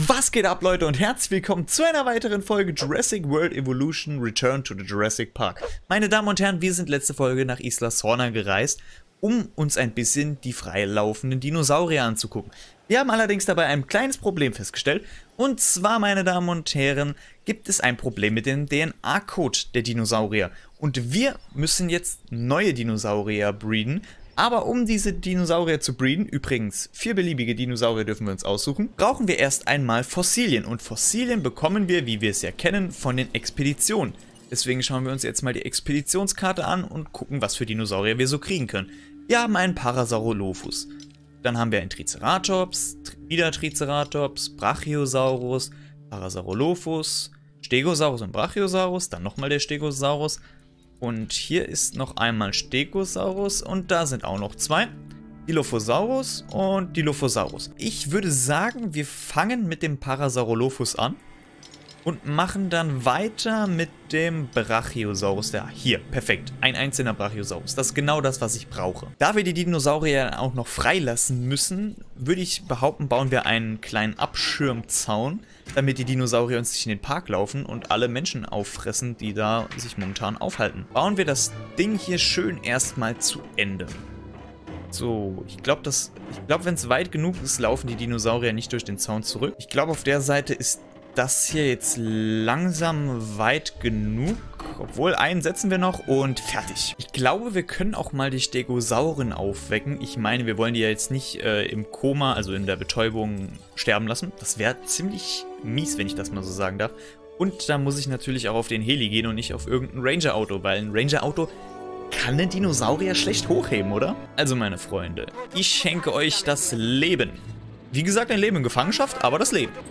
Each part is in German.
Was geht ab, Leute, und herzlich willkommen zu einer weiteren Folge Jurassic World Evolution Return to the Jurassic Park. Meine Damen und Herren, wir sind letzte Folge nach Isla Sorna gereist, um uns ein bisschen die freilaufenden Dinosaurier anzugucken. Wir haben allerdings dabei ein kleines Problem festgestellt, und zwar, meine Damen und Herren, gibt es ein Problem mit dem DNA-Code der Dinosaurier. Und wir müssen jetzt neue Dinosaurier breeden. Aber um diese Dinosaurier zu breeden, übrigens 4 beliebige Dinosaurier dürfen wir uns aussuchen, brauchen wir erst einmal Fossilien. Und Fossilien bekommen wir, wie wir es ja kennen, von den Expeditionen. Deswegen schauen wir uns jetzt mal die Expeditionskarte an und gucken, was für Dinosaurier wir so kriegen können. Wir haben einen Parasaurolophus. Dann haben wir einen Triceratops, wieder Triceratops, Brachiosaurus, Parasaurolophus, Stegosaurus und Brachiosaurus, dann nochmal der Stegosaurus. Und hier ist noch einmal Stegosaurus und da sind auch noch 2. Dilophosaurus und Dilophosaurus. Ich würde sagen, wir fangen mit dem Parasaurolophus an und machen dann weiter mit dem Brachiosaurus. Hier, perfekt. Ein einzelner Brachiosaurus. Das ist genau das, was ich brauche. Da wir die Dinosaurier auch noch freilassen müssen, würde ich behaupten, bauen wir einen kleinen Abschirmzaun, damit die Dinosaurier uns nicht in den Park laufen und alle Menschen auffressen, die da sich momentan aufhalten. Bauen wir das Ding hier schön erstmal zu Ende. So, ich glaube, wenn es weit genug ist, laufen die Dinosaurier nicht durch den Zaun zurück. Ich glaube, auf der Seite ist das hier jetzt langsam weit genug. Obwohl, einen setzen wir noch und fertig. Ich glaube, wir können auch mal die Stegosauren aufwecken. Ich meine, wir wollen die ja jetzt nicht im Koma, also in der Betäubung, sterben lassen. Das wäre ziemlich mies, wenn ich das mal so sagen darf. Und da muss ich natürlich auch auf den Heli gehen und nicht auf irgendein Ranger-Auto, weil ein Ranger-Auto kann den Dinosaurier schlecht hochheben, oder? Also, meine Freunde, ich schenke euch das Leben. Wie gesagt, ein Leben in Gefangenschaft, aber das Leben.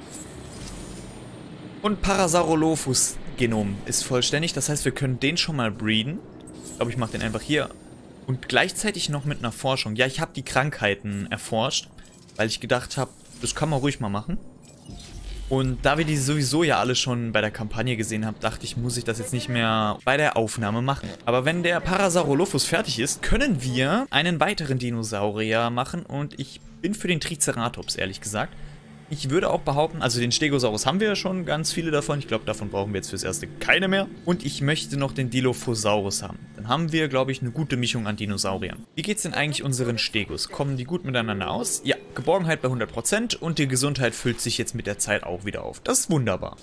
Und Parasaurolophus-Genom ist vollständig, das heißt, wir können den schon mal breeden. Ich glaube, ich mache den einfach hier. Und gleichzeitig noch mit einer Forschung. Ja, ich habe die Krankheiten erforscht, weil ich gedacht habe, das kann man ruhig mal machen. Und da wir die sowieso ja alle schon bei der Kampagne gesehen haben, dachte ich, muss ich das jetzt nicht mehr bei der Aufnahme machen. Aber wenn der Parasaurolophus fertig ist, können wir einen weiteren Dinosaurier machen. Und ich bin für den Triceratops, ehrlich gesagt. Ich würde auch behaupten, also den Stegosaurus haben wir ja schon ganz viele davon. Ich glaube, davon brauchen wir jetzt fürs Erste keine mehr. Und ich möchte noch den Dilophosaurus haben. Dann haben wir, glaube ich, eine gute Mischung an Dinosauriern. Wie geht es denn eigentlich unseren Stegos? Kommen die gut miteinander aus? Ja, Geborgenheit bei 100% und die Gesundheit füllt sich jetzt mit der Zeit auch wieder auf. Das ist wunderbar.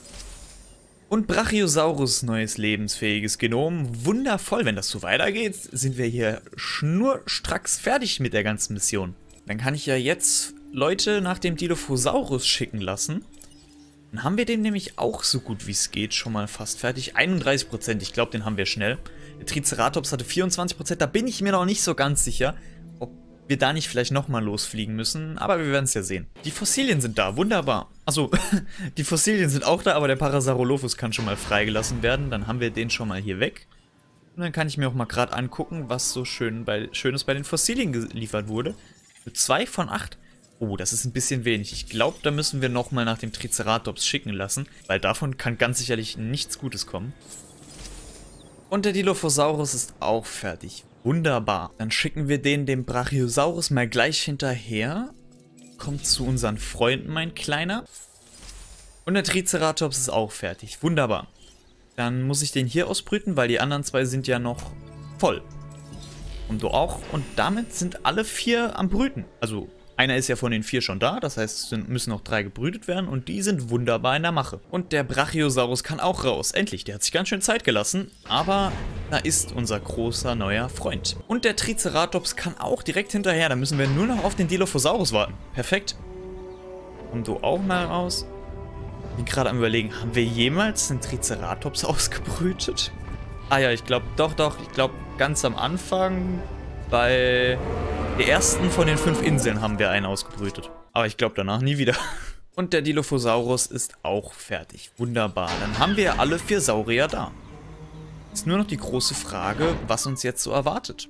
Und Brachiosaurus, neues lebensfähiges Genom. Wundervoll, wenn das so weitergeht, sind wir hier schnurstracks fertig mit der ganzen Mission. Dann kann ich ja jetzt Leute nach dem Dilophosaurus schicken lassen. Dann haben wir den nämlich auch so gut wie es geht schon mal fast fertig. 31%, ich glaube, den haben wir schnell. Der Triceratops hatte 24%, da bin ich mir noch nicht so ganz sicher, ob wir da nicht vielleicht nochmal losfliegen müssen. Aber wir werden es ja sehen. Die Fossilien sind da, wunderbar. Achso, die Fossilien sind auch da, aber der Parasaurolophus kann schon mal freigelassen werden. Dann haben wir den schon mal hier weg. Und dann kann ich mir auch mal gerade angucken, was so Schönes bei den Fossilien geliefert wurde. 2 von 8. Oh, das ist ein bisschen wenig. Ich glaube, da müssen wir nochmal nach dem Triceratops schicken lassen, weil davon kann ganz sicherlich nichts Gutes kommen. Und der Dilophosaurus ist auch fertig. Wunderbar. Dann schicken wir dem Brachiosaurus mal gleich hinterher. Kommt zu unseren Freunden, mein Kleiner. Und der Triceratops ist auch fertig. Wunderbar. Dann muss ich den hier ausbrüten, weil die anderen 2 sind ja noch voll. Und du auch. Und damit sind alle 4 am Brüten. Also einer ist ja von den 4 schon da, das heißt, es müssen noch 3 gebrütet werden und die sind wunderbar in der Mache. Und der Brachiosaurus kann auch raus. Endlich, der hat sich ganz schön Zeit gelassen, aber da ist unser großer neuer Freund. Und der Triceratops kann auch direkt hinterher, da müssen wir nur noch auf den Dilophosaurus warten. Perfekt. Und du auch mal raus. Ich bin gerade am Überlegen, haben wir jemals einen Triceratops ausgebrütet? Ah ja, ich glaube, doch, ich glaube, ganz am Anfang bei der ersten von den 5 Inseln haben wir einen ausgebrütet. Aber ich glaube danach nie wieder. Und der Dilophosaurus ist auch fertig. Wunderbar. Dann haben wir alle 4 Saurier da. Ist nur noch die große Frage, was uns jetzt so erwartet.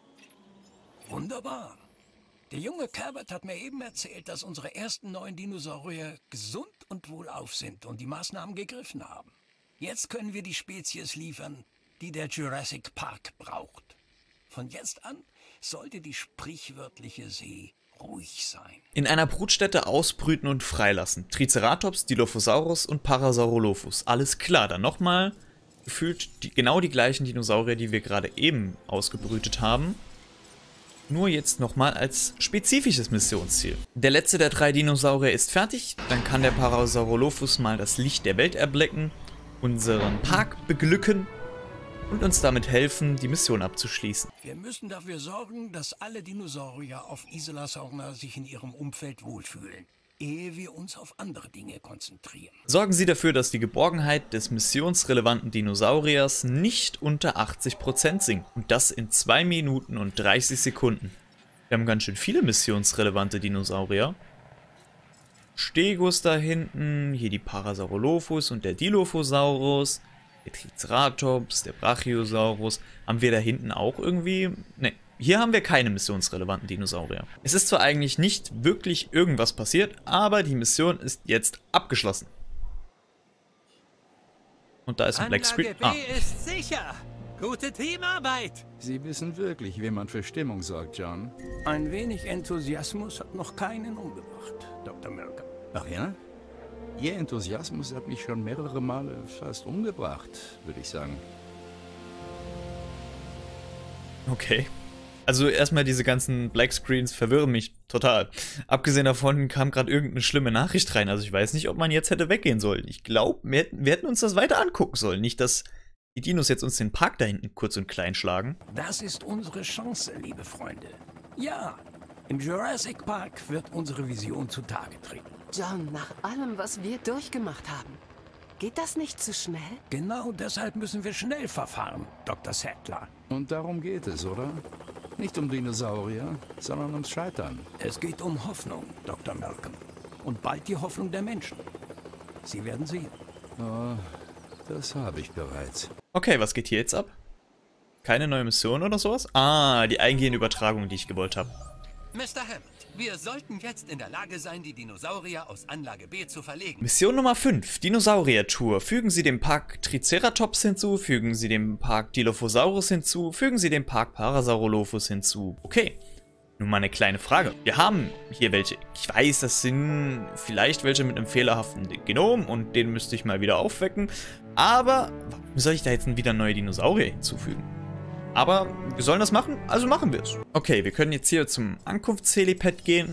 Wunderbar. Der junge Cabot hat mir eben erzählt, dass unsere ersten 9 Dinosaurier gesund und wohlauf sind und die Maßnahmen gegriffen haben. Jetzt können wir die Spezies liefern, die der Jurassic Park braucht. Von jetzt an sollte die sprichwörtliche See ruhig sein. In einer Brutstätte ausbrüten und freilassen. Triceratops, Dilophosaurus und Parasaurolophus. Alles klar, dann nochmal gefühlt genau die gleichen Dinosaurier, die wir gerade eben ausgebrütet haben. Nur jetzt nochmal als spezifisches Missionsziel. Der letzte der 3 Dinosaurier ist fertig. Dann kann der Parasaurolophus mal das Licht der Welt erblicken, unseren Park beglücken und uns damit helfen, die Mission abzuschließen. Wir müssen dafür sorgen, dass alle Dinosaurier auf Isla Sorna sich in ihrem Umfeld wohlfühlen, ehe wir uns auf andere Dinge konzentrieren. Sorgen Sie dafür, dass die Geborgenheit des missionsrelevanten Dinosauriers nicht unter 80% sinkt. Und das in 2 Minuten und 30 Sekunden. Wir haben ganz schön viele missionsrelevante Dinosaurier. Stegus da hinten, hier die Parasaurolophus und der Dilophosaurus, der Triceratops, der Brachiosaurus. Haben wir da hinten auch irgendwie? Ne, hier haben wir keine missionsrelevanten Dinosaurier. Es ist zwar eigentlich nicht wirklich irgendwas passiert, aber die Mission ist jetzt abgeschlossen. Und da ist ein Blackscreen. Anlage B ist sicher. Gute Teamarbeit. Sie wissen wirklich, wie man für Stimmung sorgt, John. Ein wenig Enthusiasmus hat noch keinen umgebracht, Dr. Malcolm. Ach ja? Ihr Enthusiasmus hat mich schon mehrere Male fast umgebracht, würde ich sagen. Okay. Also erstmal diese ganzen Blackscreens verwirren mich total. Abgesehen davon kam gerade irgendeine schlimme Nachricht rein. Also ich weiß nicht, ob man jetzt hätte weggehen sollen. Ich glaube, wir hätten uns das weiter angucken sollen. Nicht, dass die Dinos jetzt uns den Park da hinten kurz und klein schlagen. Das ist unsere Chance, liebe Freunde. Ja, im Jurassic Park wird unsere Vision zutage treten. John, nach allem, was wir durchgemacht haben, geht das nicht zu schnell? Genau deshalb müssen wir schnell verfahren, Dr. Sattler. Und darum geht es, oder? Nicht um Dinosaurier, sondern ums Scheitern. Es geht um Hoffnung, Dr. Malcolm. Und bald die Hoffnung der Menschen. Sie werden sehen. Oh, das habe ich bereits. Okay, was geht hier jetzt ab? Keine neue Mission oder sowas? Ah, die eingehende Übertragung, die ich gewollt habe. Mr. Hammond, wir sollten jetzt in der Lage sein, die Dinosaurier aus Anlage B zu verlegen. Mission Nummer 5, Dinosaurier-Tour. Fügen Sie dem Park Triceratops hinzu, fügen Sie dem Park Dilophosaurus hinzu, fügen Sie dem Park Parasaurolophus hinzu. Okay, nun mal eine kleine Frage. Wir haben hier welche. Ich weiß, das sind vielleicht welche mit einem fehlerhaften Genom und den müsste ich mal wieder aufwecken. Aber warum soll ich da jetzt wieder neue Dinosaurier hinzufügen? Aber wir sollen das machen, also machen wir es. Okay, wir können jetzt hier zum Ankunftshelipad gehen.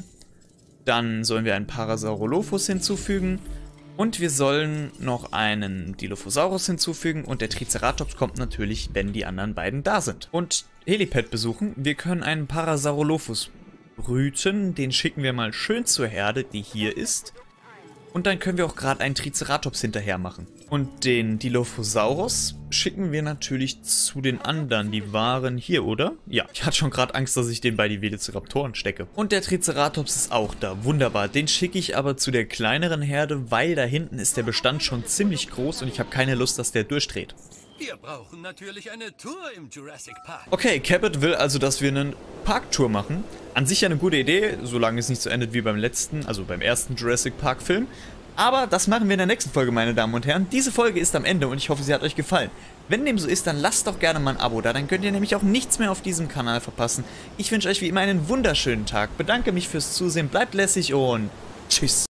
Dann sollen wir einen Parasaurolophus hinzufügen. Und wir sollen noch einen Dilophosaurus hinzufügen. Und der Triceratops kommt natürlich, wenn die anderen beiden da sind. Und Helipad besuchen. Wir können einen Parasaurolophus brüten. Den schicken wir mal schön zur Herde, die hier ist. Und dann können wir auch gerade einen Triceratops hinterher machen. Und den Dilophosaurus schicken wir natürlich zu den anderen. Die waren hier, oder? Ja, ich hatte schon gerade Angst, dass ich den bei die Velociraptoren stecke. Und der Triceratops ist auch da. Wunderbar. Den schicke ich aber zu der kleineren Herde, weil da hinten ist der Bestand schon ziemlich groß und ich habe keine Lust, dass der durchdreht. Wir brauchen natürlich eine Tour im Jurassic Park. Okay, Cabot will also, dass wir eine Parktour machen. An sich ja eine gute Idee, solange es nicht so endet wie beim letzten, also beim ersten Jurassic Park Film. Aber das machen wir in der nächsten Folge, meine Damen und Herren. Diese Folge ist am Ende und ich hoffe, sie hat euch gefallen. Wenn dem so ist, dann lasst doch gerne mal ein Abo da, dann könnt ihr nämlich auch nichts mehr auf diesem Kanal verpassen. Ich wünsche euch wie immer einen wunderschönen Tag, bedanke mich fürs Zusehen, bleibt lässig und tschüss.